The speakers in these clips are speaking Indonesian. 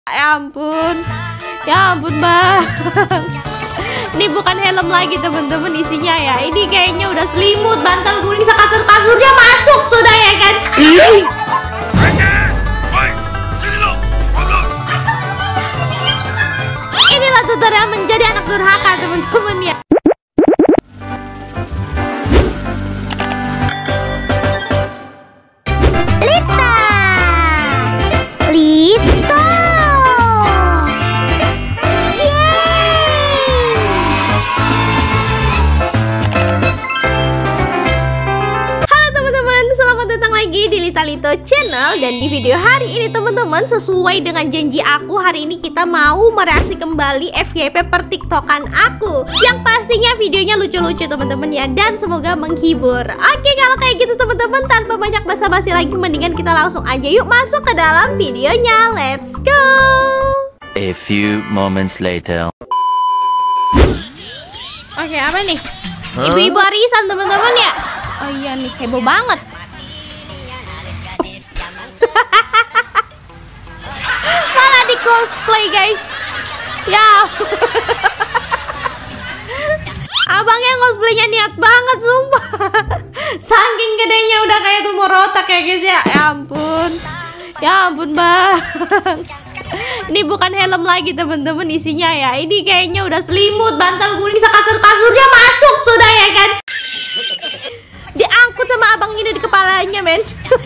Ya ampun. Ya ampun bang. Ini bukan helm lagi teman-teman isinya ya. Ini kayaknya udah selimut, bantal guling, kasur-kasurnya masuk sudah ya kan. Inilah tutorial menjadi anak durhaka teman-teman ya. Lito channel, dan di video hari ini teman-teman, sesuai dengan janji aku, hari ini kita mau mereaksi kembali FYP per TikTokan aku, yang pastinya videonya lucu-lucu teman-teman ya, dan semoga menghibur. Oke, kalau kayak gitu teman-teman, tanpa banyak basa-basi lagi, mendingan kita langsung aja yuk masuk ke dalam videonya. Let's go. A few moments later. Oke, apa nih? Ibu-ibu arisan teman-teman ya. Oh iya nih, heboh banget. Malah di cosplay guys. Ya. Abangnya cosplaynya niat banget sumpah. Saking gedenya udah kayak tumor otak ya guys ya. Ya ampun. Ya ampun bang. Ini bukan helm lagi teman-teman isinya ya. Ini kayaknya udah selimut, bantal guling, kasur-kasurnya masuk sudah ya kan. Diangkut sama abang ini di kepalanya men.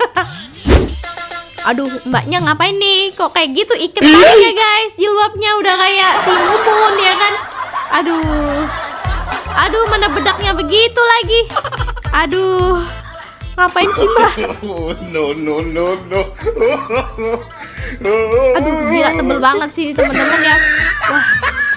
Aduh, mbaknya ngapain nih? Kok kayak gitu iket aja ya guys. Jilbabnya udah kayak si Mumun ya kan. Aduh, mana bedaknya begitu lagi. Aduh, ngapain sih mbak? No. Aduh, gila tebel banget sih teman-teman ya. Wah.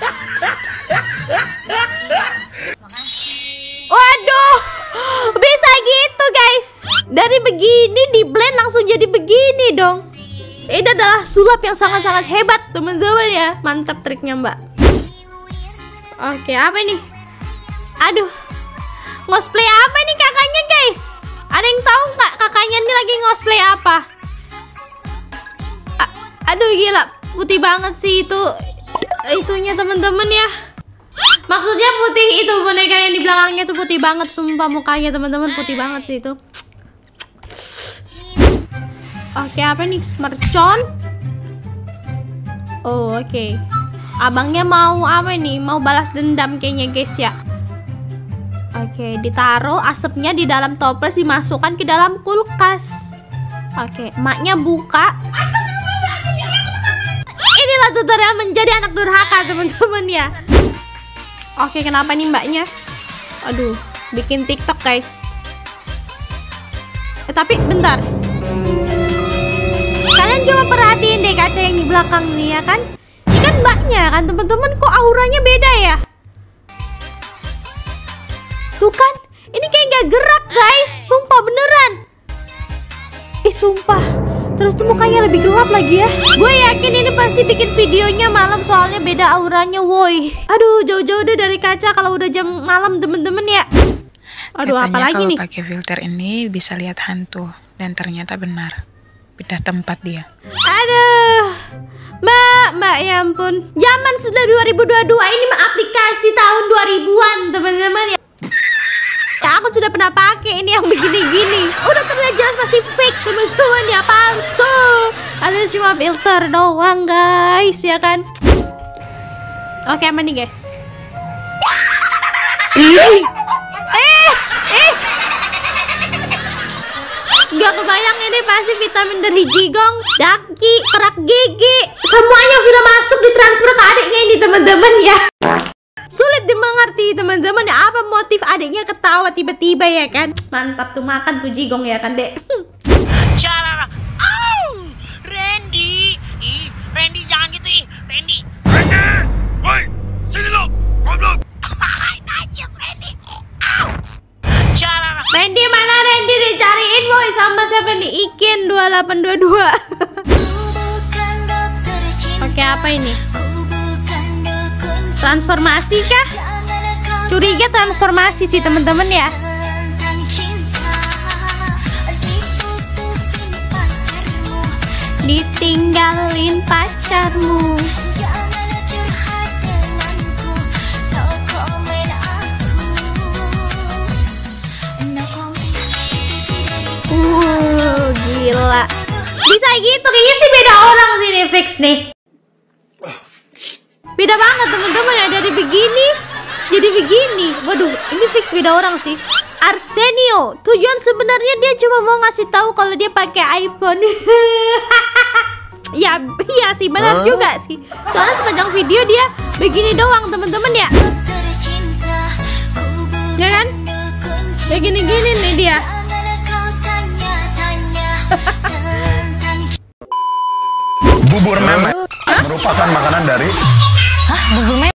Waduh, bisa gitu guys. Dari begini di blend langsung jadi begini dong. Ini adalah sulap yang sangat-sangat hebat teman-teman ya. Mantap triknya mbak. Oke, apa ini? Aduh, cosplay apa nih kakaknya guys? Ada yang tahu nggak kakaknya ini lagi cosplay apa? Aduh gila, putih banget sih itunya teman-teman ya. Maksudnya putih itu, boneka yang di belakangnya tuh putih banget. Sumpah mukanya teman-teman putih banget sih itu. Oke, apa nih? Mercon. Oh, oke. Abangnya mau apa nih? Mau balas dendam kayaknya guys ya. Oke, ditaruh asapnya di dalam toples, dimasukkan ke dalam kulkas. Oke, emaknya buka. Inilah tutorial menjadi anak durhaka teman-teman ya. Oke, kenapa nih mbaknya? Aduh, bikin TikTok guys. Tapi bentar. Kalian coba perhatiin deh kaca yang di belakang nih ya kan. Ini kan mbaknya kan teman-teman, kok auranya beda ya? Tuh kan, ini kayak gak gerak guys. Sumpah beneran. Sumpah. Terus tuh mukanya lebih gelap lagi ya. Gue yakin ini pasti bikin videonya malam, soalnya beda auranya woi. Aduh, jauh-jauh deh dari kaca kalau udah jam malam temen-temen ya. Aduh, apalagi nih? Kalau pakai filter ini bisa lihat hantu, dan ternyata benar. Pindah tempat dia. Aduh, mbak ya ampun. Zaman sudah 2022, ini mah aplikasi tahun 2000-an teman-teman ya. Ya, aku sudah pernah pakai ini yang begini-gini. Udah terlihat jelas pasti fake teman-teman ya, palsu. Ada cuma filter doang guys ya kan. Oke, aman nih guys. Gak kebayang ini pasti vitamin dari Jigong, daki, kerak gigi, semuanya sudah masuk ditransfer ke adiknya ini teman-teman ya. Sulit dimengerti teman-teman ya, apa motif adiknya ketawa tiba-tiba ya kan. Mantap tuh, makan tuh Jigong ya kan dek. Randy jangan gitu Randy. Woi, sini lo, goblok. Najis Randy. Randy mana Randy, dicariin boy sama siapa nih? Ikin 2822. Oke, apa ini? Transformasi kah? Curiga transformasi sih teman-teman ya. ditinggalin pacarmu. Gila. Bisa gitu, kayaknya sih beda orang sih nih, fix nih. Beda banget teman-teman ya, dari begini jadi begini. Waduh, ini fix beda orang sih. Arsenio, tujuan sebenarnya dia cuma mau ngasih tahu kalau dia pakai iPhone. Ya, iya sih, benar juga sih. Soalnya sepanjang video dia begini doang teman-teman ya. Ya kan? Begini-gini nih dia. Bubur memek merupakan makanan dari Bubur memek?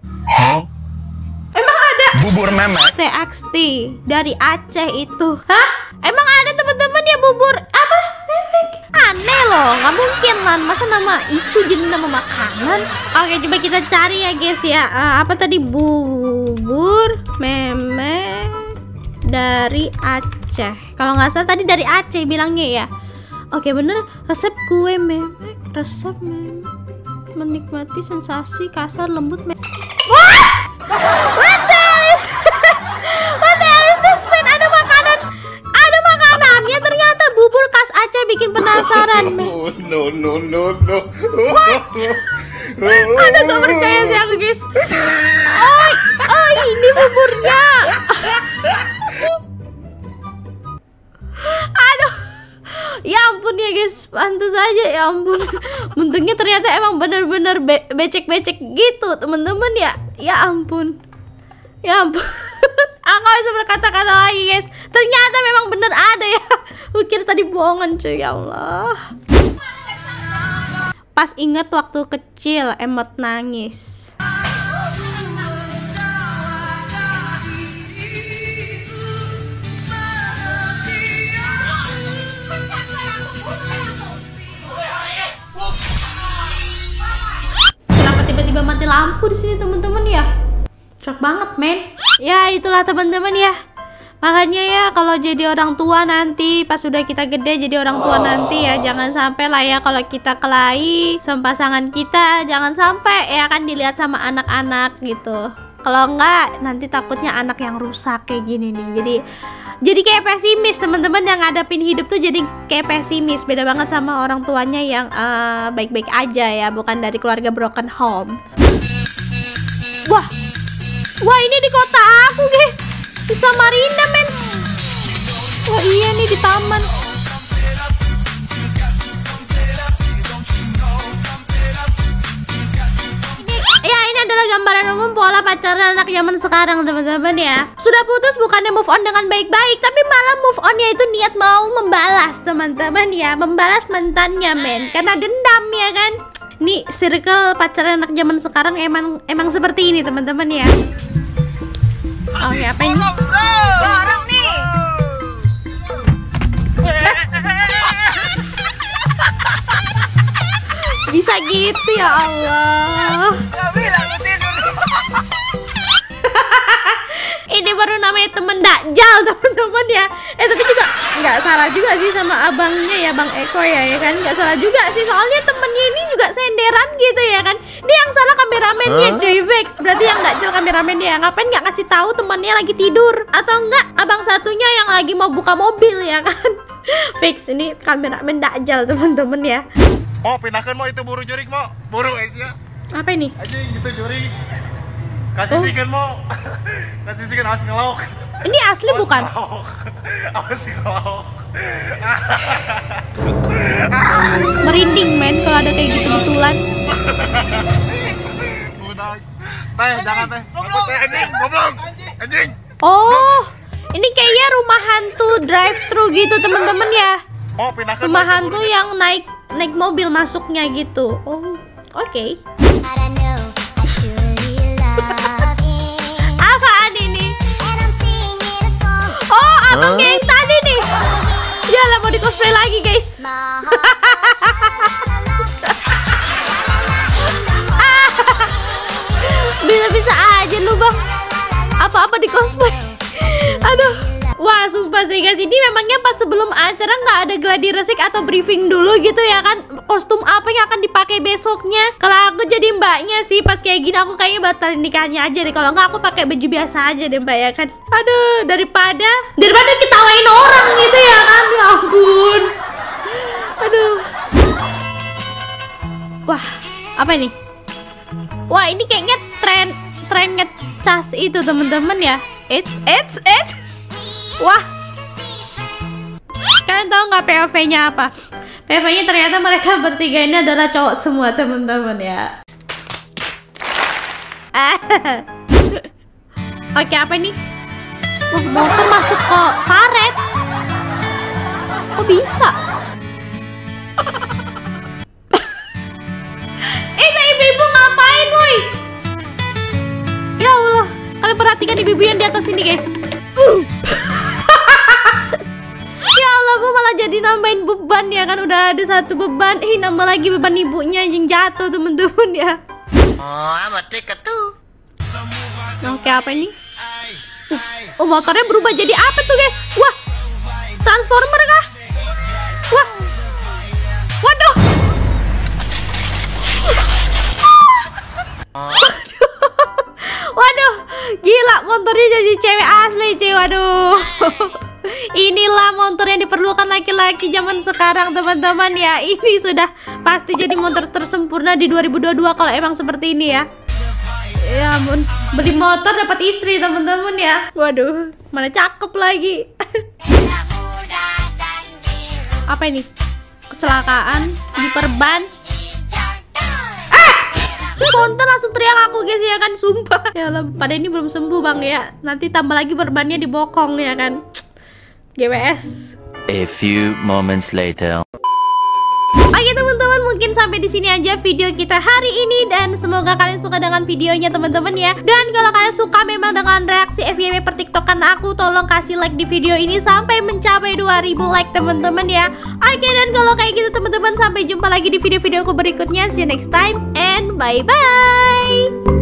Emang ada? Bubur memek TXT dari Aceh itu. Hah? Emang ada teman-teman ya bubur apa? Memek? Aneh loh, nggak mungkin lah. Masa nama itu jadi nama makanan? Oke, coba kita cari ya guys ya. Apa tadi? Bubur memek dari Aceh. Kalau nggak salah tadi dari Aceh bilangnya ya. Oke, bener. Resep kue memek. Resep memek menikmati sensasi kasar lembut memek. What the hell is this? What the hell is this, man? Ada makanannya ternyata. Bubur khas Aceh bikin penasaran, man. No. What? Aduh, gak percaya sih aku guys. Oh, ini buburnya. Aduh, ya ampun ya guys, pantas aja ya ampun. Bentuknya ternyata emang bener-bener becek-becek gitu teman-teman ya. Ya ampun. Aku harus berkata-kata lagi guys. Ternyata memang bener ada ya. Mungkin tadi bohongan cuy, ya Allah. Pas inget waktu kecil emot nangis. Kenapa tiba-tiba mati lampu di sini teman-teman ya? Shock banget, men. Ya itulah teman-teman ya. Makanya ya kalau jadi orang tua nanti, pas sudah kita gede jadi orang tua nanti ya, jangan sampai lah ya kalau kita kelahi sama pasangan kita, jangan sampai ya kan dilihat sama anak-anak gitu. Kalau enggak nanti takutnya anak yang rusak kayak gini nih. Jadi kayak pesimis teman-teman, yang ngadepin hidup tuh jadi kayak pesimis. Beda banget sama orang tuanya yang baik-baik aja ya, bukan dari keluarga broken home. Wah ini di kota aku guys, di Samarinda men. Wah iya nih di taman. Ini adalah gambaran umum pola pacaran anak zaman sekarang teman-teman ya. Sudah putus bukannya move on dengan baik-baik, tapi malah move onnya itu niat mau membalas teman-teman ya, membalas mantannya men, karena dendam ya kan. Nih circle pacaran anak zaman sekarang emang seperti ini teman-teman ya. Oh ya apa ini? Dorong nih. Bisa gitu ya Allah. Ini baru namanya temen dakjal teman-teman ya. Tapi juga nggak salah juga sih sama abangnya ya, Bang Eko ya kan, nggak salah juga sih, soalnya temennya ini juga senderan gitu ya kan. Dia yang salah kameramennya cuy, fix. Berarti yang dakjal kameramennya, ngapain nggak kasih tahu temannya lagi tidur, atau enggak abang satunya yang lagi mau buka mobil ya kan. Fix ini kameramen dakjal teman-teman ya. Mau pindahkan mau itu buru jurik mau. Buru Asia. Apa ini? Aja gitu jurik. Kasih chicken mau. Kasih chicken awas ngelok. Ini asli bukan? Awas ngelok. Merinding men kalau ada kayak gitu betulan. Teh jangan teh. Aku teh anjing, goblok. Anjing. Oh, ini kayaknya rumah hantu drive-thru gitu teman-teman ya. Oh, pindahkan Rumah hantu yang naik mobil masuknya gitu. Oh, oke. Apaan ini? Oh, abang yang tadi nih. Yalah mau di cosplay lagi guys. Bisa-bisa aja lu bang. Apa-apa di cosplay. Aduh. Wah, sumpah sih guys, ini memangnya pas sebelum acara nggak ada gladi resik atau briefing dulu gitu ya kan? Kostum apa yang akan dipakai besoknya? Kalau aku jadi mbaknya sih, pas kayak gini aku kayaknya batalin nikahnya aja deh. Kalau nggak aku pakai baju biasa aja deh mbak ya kan? Aduh, daripada ketawain orang gitu ya kan? Ya ampun. Aduh. Wah, apa ini? Wah, ini kayaknya tren ngecas itu temen-temen ya. It's. Wah, kalian tahu nggak POV-nya apa? POV-nya ternyata mereka bertiga ini adalah cowok semua teman-teman ya. Oke, apa ini? Motor masuk ke karet. Kok bisa? Itu ibu-ibu ngapain, woi? Ya Allah, kalian perhatikan ibu-ibu yang di atas ini guys. Ya Allah, bu malah jadi nambahin beban ya kan, udah ada satu beban, nambah lagi beban ibunya yang jatuh temen-temen ya. Oh, amat tiket tuh. Oke, apa ini? Oh, motornya berubah jadi apa tuh guys? Wah, transformer kah? Wah, waduh. Waduh, gila, motornya jadi cewek asli cuy, waduh. Inilah motor yang diperlukan laki-laki zaman sekarang teman-teman ya. Ini sudah pasti jadi motor tersempurna di 2022 kalau emang seperti ini ya. Ya ampun, beli motor dapat istri teman-teman ya. Waduh, mana cakep lagi. Apa ini? Kecelakaan, diperban. Spontan langsung teriak aku guys ya kan, sumpah. Ya Allah, pada ini belum sembuh bang ya. Nanti tambah lagi perbannya dibokong ya kan. GWS. A few moments later. Oke teman-teman, mungkin sampai di sini aja video kita hari ini dan semoga kalian suka dengan videonya teman-teman ya. Dan kalau kalian suka memang dengan reaksi FYP pertiktokan aku, tolong kasih like di video ini sampai mencapai 2000 like teman-teman ya. Oke, dan kalau kayak gitu teman-teman, sampai jumpa lagi di video-videoku berikutnya. See you next time and bye bye.